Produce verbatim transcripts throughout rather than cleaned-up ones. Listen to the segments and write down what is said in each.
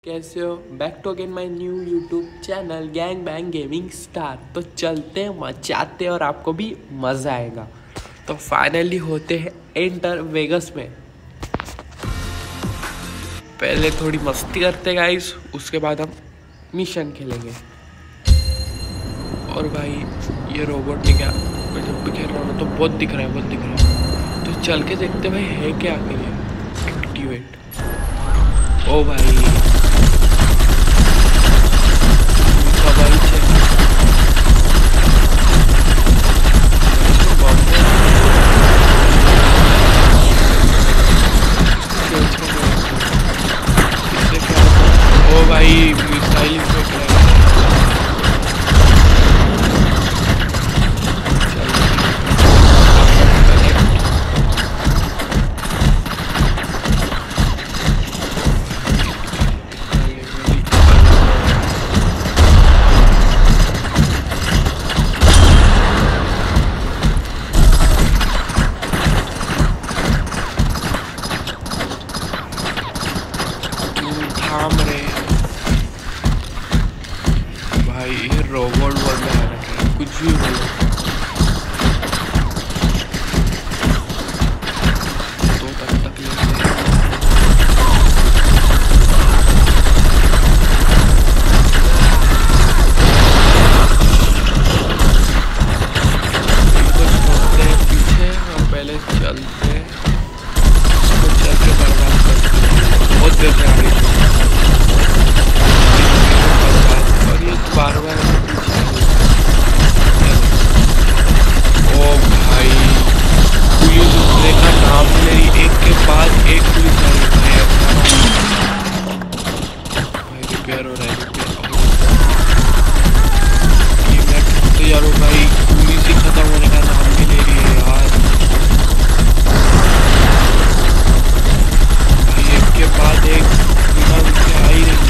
कैसे हो? Back to again my new YouTube channel gang bang gaming star. तो चलते हैं, मचाते हैं और आपको भी मज़ा आएगा। तो फाइनली होते हैं एंटर वेगस में। पहले थोड़ी मस्ती करते गाइस, उसके बाद हम मिशन खेलेंगे। और भाई ये रोबोट ने क्या, मैं जब भी खेल रहा हूँ तो बहुत दिख रहा है बहुत दिख रहा है तो चल के देखते भाई है क्या आगे ये। एक्टिवेट। ओ भाई ओ भाई मिसाइल फेंक रहा है। थाम रहे भाई, ये रोबोट बोल रहा है कुछ भी बोलो तो तक तक लेते हैं। पीछे हम पहले चलते हैं, चल के बर्बाद करते हैं बहुत देर से आगे और ये बार बार ओ भाई पुलिस दूसरे का नाम ले रही, एक के बाद एक पुलिस भाई रिपेयर हो रहा है। ये मैं तो यारो भाई पुलिस ही खत्म होने का नाम नहीं ले रही है यार। भाई एक के बाद एक बिना उनसे आ ही रही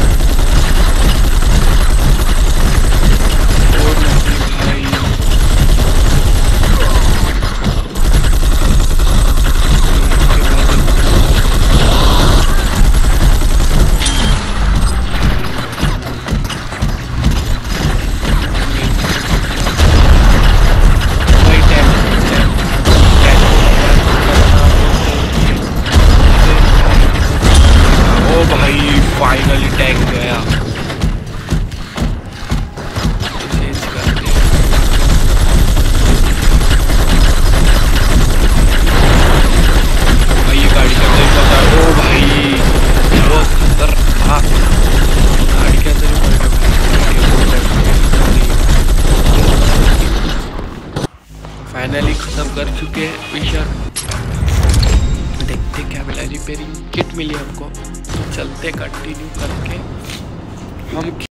फाइनली टैग गया। चेंज करते हैं भाई, ये गाड़ी का अंदर पता। ओ भाई बहुत खतरनाक गाड़ी के अंदर ही पड़ गया। फाइनली खत्म कर चुके हैं मिशन। देखते क्या मिला, रिपेयरिंग किट मिली हमको, तो चलते कंटिन्यू करके हम